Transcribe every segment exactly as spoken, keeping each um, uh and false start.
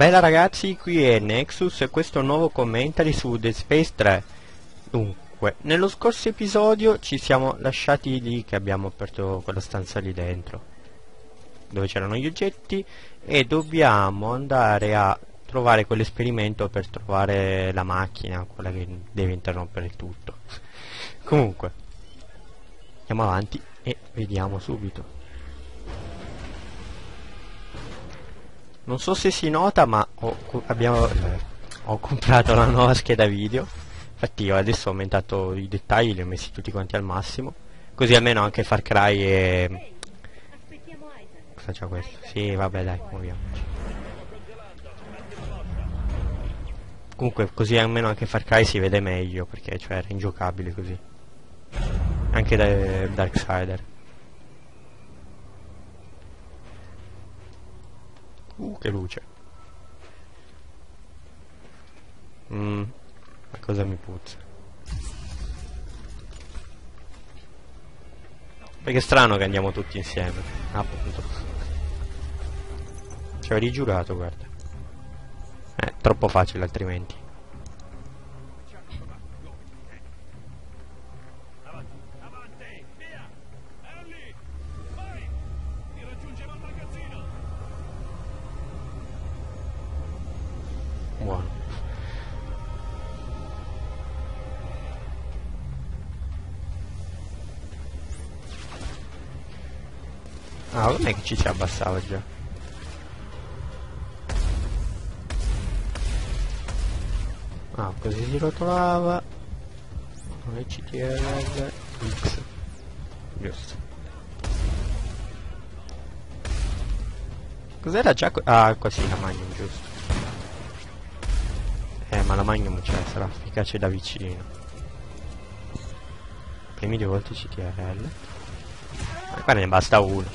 Bella ragazzi, qui è Nexus e questo è un nuovo commentary su Dead Space tre. Dunque, nello scorso episodio ci siamo lasciati lì che abbiamo aperto quella stanza lì dentro, dove c'erano gli oggetti, e dobbiamo andare a trovare quell'esperimento per trovare la macchina, quella che deve interrompere il tutto. Comunque, andiamo avanti e vediamo subito. Non so se si nota, ma ho, abbiamo, eh, ho comprato la nuova scheda video. Infatti io adesso ho aumentato i dettagli, li ho messi tutti quanti al massimo, così almeno anche Far Cry e... cosa c'è questo? Sì, vabbè, dai, muoviamoci. Comunque così almeno anche Far Cry si vede meglio, perché cioè era ingiocabile così. Anche da Darksider. Uh, che luce. Mmm, ma cosa mi puzza? Perché è strano che andiamo tutti insieme. Ah, appunto. Ci avevo rigiurato, guarda. Eh, troppo facile altrimenti. Buono. Ah, non è che ci si abbassava già. Ah, così si rotolava. E C T R L X. Giusto. Cos'era già? Ah, così la Magnum, giusto. Eh, ma la Magnum c'è, sarà efficace da vicino. Premi due volte C T R L. Ma qua ne basta uno.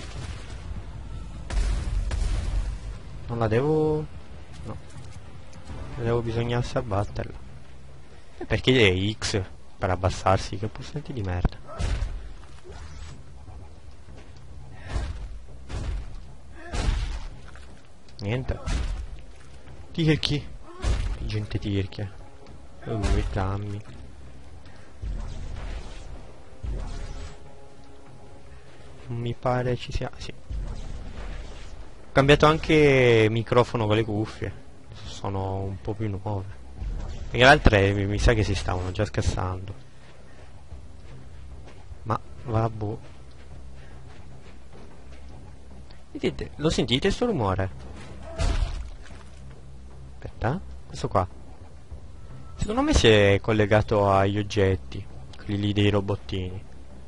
Non la devo... no. La devo bisognarsi abbatterla. E perché è X per abbassarsi? Che pulsanti di merda. Niente. Tirchi. Gente tirchia. Uh, i cammi. Non mi pare ci sia... sì. Ho cambiato anche microfono con le cuffie. Sono un po' più nuove. Perché le altre mi, mi sa che si stavano già scassando. Ma vabbè. Vedete, lo sentite sto rumore? Aspetta. Questo qua secondo me si è collegato agli oggetti, quelli lì dei robottini.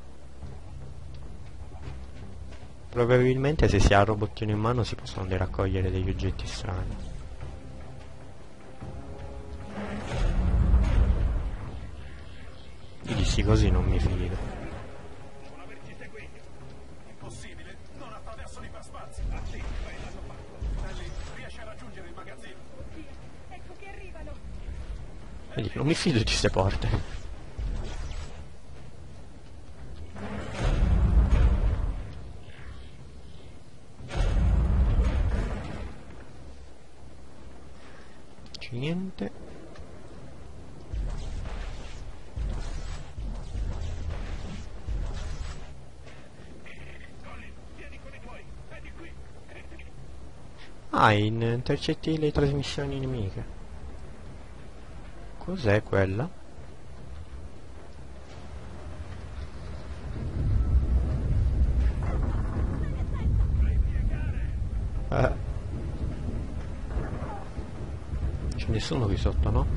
Probabilmente se si ha il robottino in mano si possono raccogliere degli oggetti strani. Io dissi così non mi fido. Vedi, non mi fido di queste porte. C'è niente. Ah, in intercetti le trasmissioni nemiche. Cos'è quella? Eh. C'è nessuno qui sotto, no?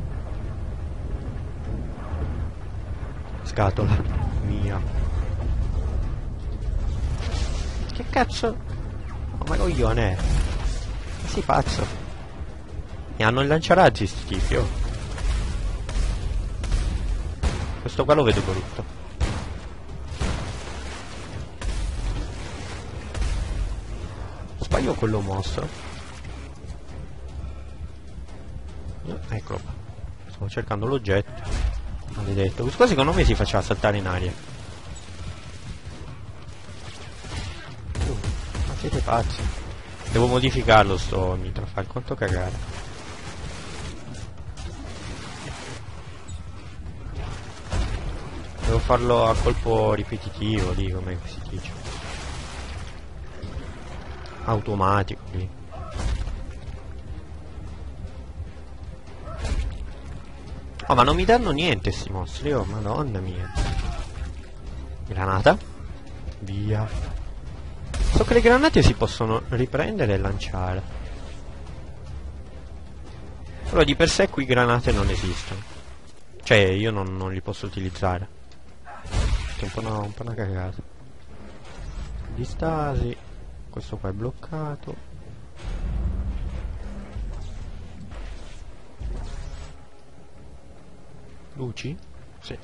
Scatola mia. Che cazzo? Oh, ma coglione. Ma sei pazzo? Mi hanno il lanciarazzi sti tipi, oh. Questo qua lo vedo brutto. Sbaglio quello mostro. Eh, eccolo qua. Stavo cercando l'oggetto. Maledetto. Questo qua secondo me si faceva saltare in aria. Uh, ma siete pazzi. Devo modificarlo sto mitra, fa il conto cagare. Devo farlo a colpo ripetitivo lì, come si dice. Automatico lì. Oh, ma non mi danno niente sti mostri, oh madonna mia. Granata. Via. So che le granate si possono riprendere e lanciare. Però di per sé qui granate non esistono. Cioè io non, non li posso utilizzare. È un po' una, un po' una cagata. Di stasi. Questo qua è bloccato. Luci? Sì.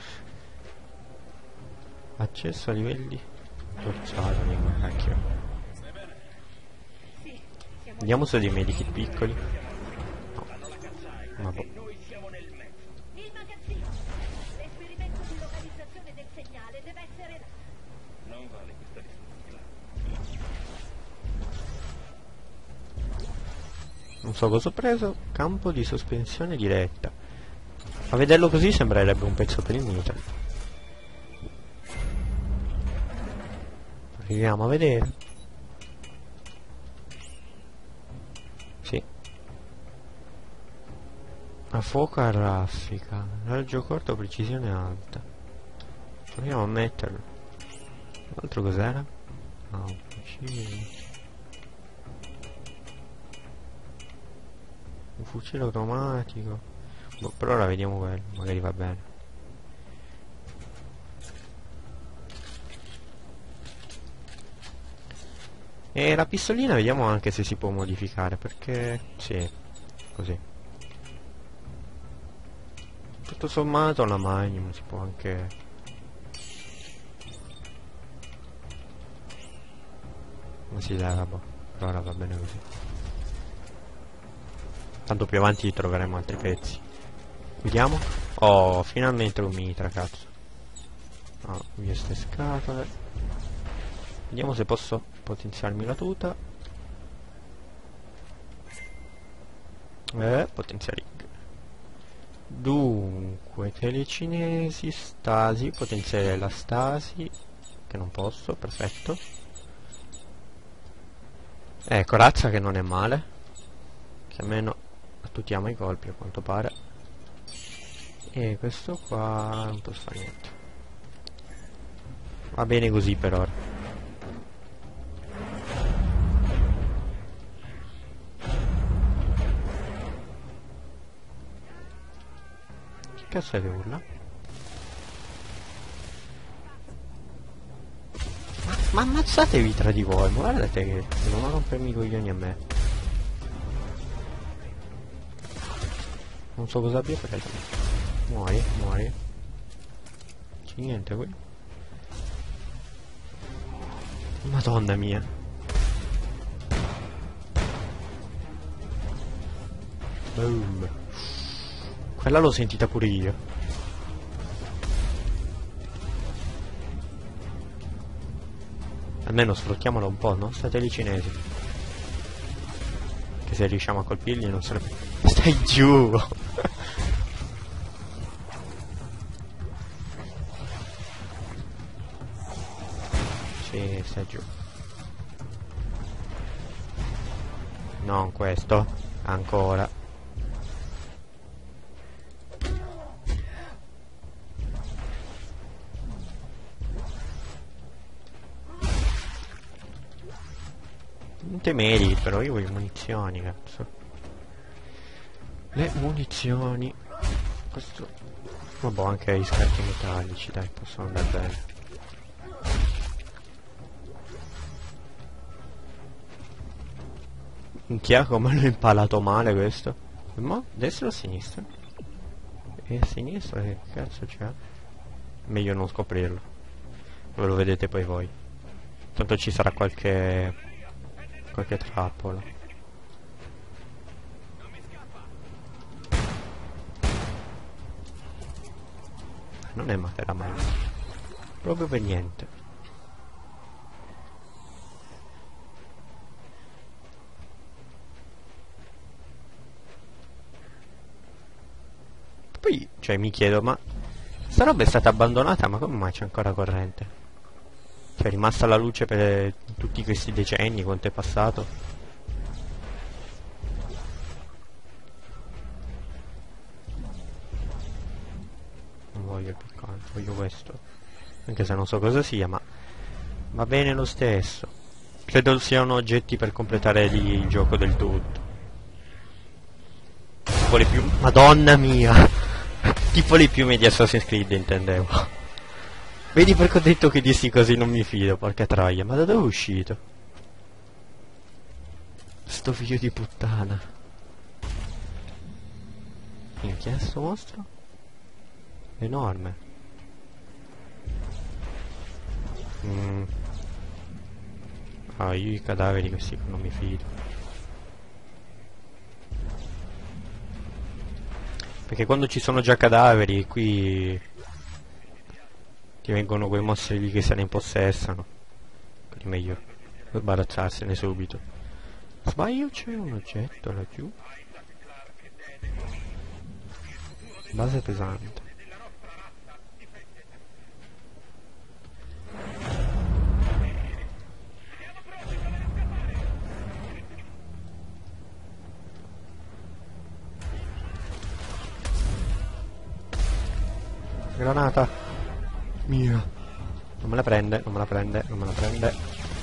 Accesso a livelli dorsali, ma cacchio. Vediamo se ho dei medikit piccoli. No. Ma boh. Il magazzino. L'esperimento di localizzazione del segnale deve essere là. Non vale questa risposta. Non so cosa ho preso. Campo di sospensione diretta. A vederlo così sembrerebbe un pezzo per il mitra. Arriviamo a vedere. Sì. A fuoco a raffica. Raggio corto, precisione alta. Proviamo a metterlo. L'altro cos'era? Ah, un fucile. Un fucile automatico. Boh, per ora vediamo quello, magari va bene. E la pistolina vediamo anche se si può modificare, perché sì, così. Tutto sommato la Magnum si può anche... Ma si leva, boh, per ora va bene così. Tanto più avanti troveremo altri pezzi. Vediamo. Oh, finalmente un mitra, cazzo. Oh, via ste scatole. Vediamo se posso potenziarmi la tuta. Eh, potenziare. Dunque, telecinesi, stasi, potenziare la stasi. Che non posso, perfetto. Eh, corazza che non è male. Che almeno attutiamo i colpi a quanto pare. E questo qua non posso fare niente. Va bene così per ora. Che cazzo è che urla? Ma, ma ammazzatevi tra di voi, guardate che non rompermi i coglioni a me. Non so cosa abbia preso. Muori, muori. C'è niente qui. Madonna mia. Boom. Quella l'ho sentita pure io. Almeno sfruttiamolo un po', no? State lì cinesi. Che se riusciamo a colpirli non sarebbe... Stai giù! Sì, stai giù. Non questo. Ancora. Non temeri, però io voglio munizioni, cazzo. Le munizioni. Questo... Vabbè, anche gli scarti metallici, dai, possono andare bene. Minchia, come l'ho impalato male questo. Ma destra o sinistra? E a sinistra che cazzo c'è? Meglio non scoprirlo. Ve lo vedete poi voi. Tanto ci sarà qualche... qualche trappola. Non è male la mano. Proprio per niente. poi, cioè, mi chiedo, ma sta roba è stata abbandonata, ma come mai c'è ancora corrente? Cioè, è rimasta la luce per tutti questi decenni, quanto è passato? Non voglio il piccante, voglio questo. Anche se non so cosa sia, ma va bene lo stesso. Credo siano oggetti per completare lì il gioco del tutto. Tipo le più... Madonna mia! Tipo le piume di Assassin's Creed, intendevo. Vedi perché ho detto che dissi così non mi fido, porca troia. Ma da dove è uscito? Sto figlio di puttana. Minchia, sto mostro? Enorme. Mm. Ah, io i cadaveri questi non mi fido. Perché quando ci sono già cadaveri qui ti vengono quei mostri lì che se ne impossessano. Quindi meglio sbarazzarsene subito. Sbaglio, c'è un oggetto laggiù. Base pesante. Granata mia. Non me la prende, non me la prende, non me la prende.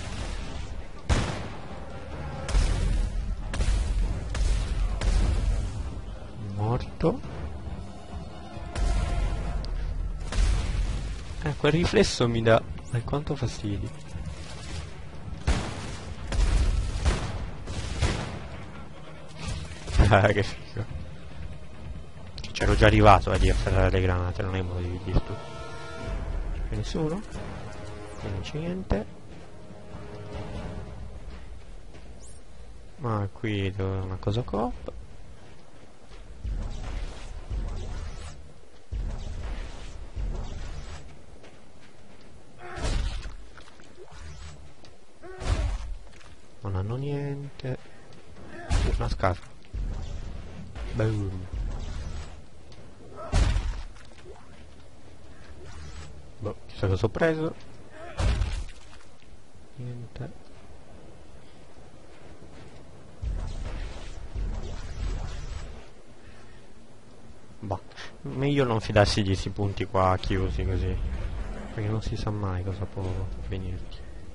Morto. Eh, quel riflesso mi dà alquanto fastidio. Ah, che figo. C'ero già arrivato a di afferrare le granate, non hai modo di dire tu. C'è nessuno? Non c'è niente. Ma qui dove una cosa coop. Non hanno niente. Una scatola. Boom. Boh, chissà cosa ho preso. Niente. Boh, meglio non fidarsi di questi punti qua chiusi così, perché non si sa mai cosa può venirti.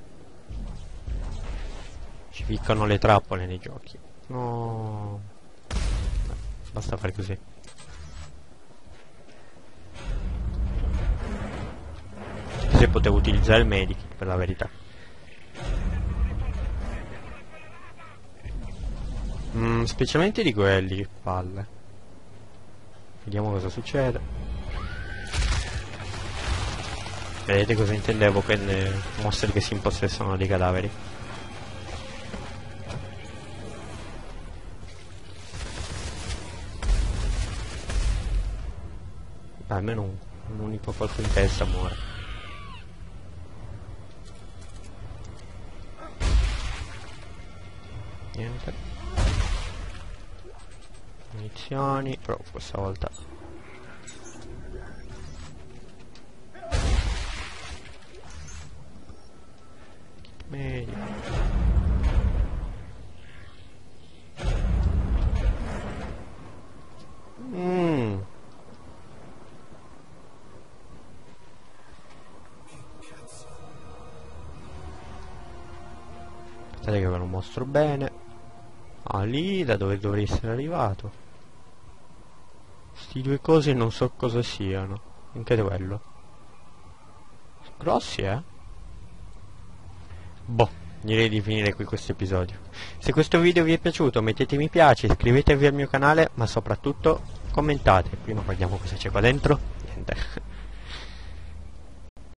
Ci ficcano le trappole nei giochi. No. Beh, basta fare così. Se potevo utilizzare il medikit, per la verità. Mm, specialmente di quelli, che palle. Vediamo cosa succede. Vedete cosa intendevo? Quelle mostri che si impossessano dei cadaveri. Dai, almeno un, un unico colpo in testa muore. Niente. Munizioni, però questa volta meglio. Mm. Aspettate che ve lo mostro bene. Ah, lì da dove dovrei essere arrivato. Sti due cose non so cosa siano. Anche quello. Grossi, eh? Boh, direi di finire qui questo episodio. Se questo video vi è piaciuto mettete mi piace, iscrivetevi al mio canale, ma soprattutto commentate. Prima guardiamo cosa c'è qua dentro. Niente.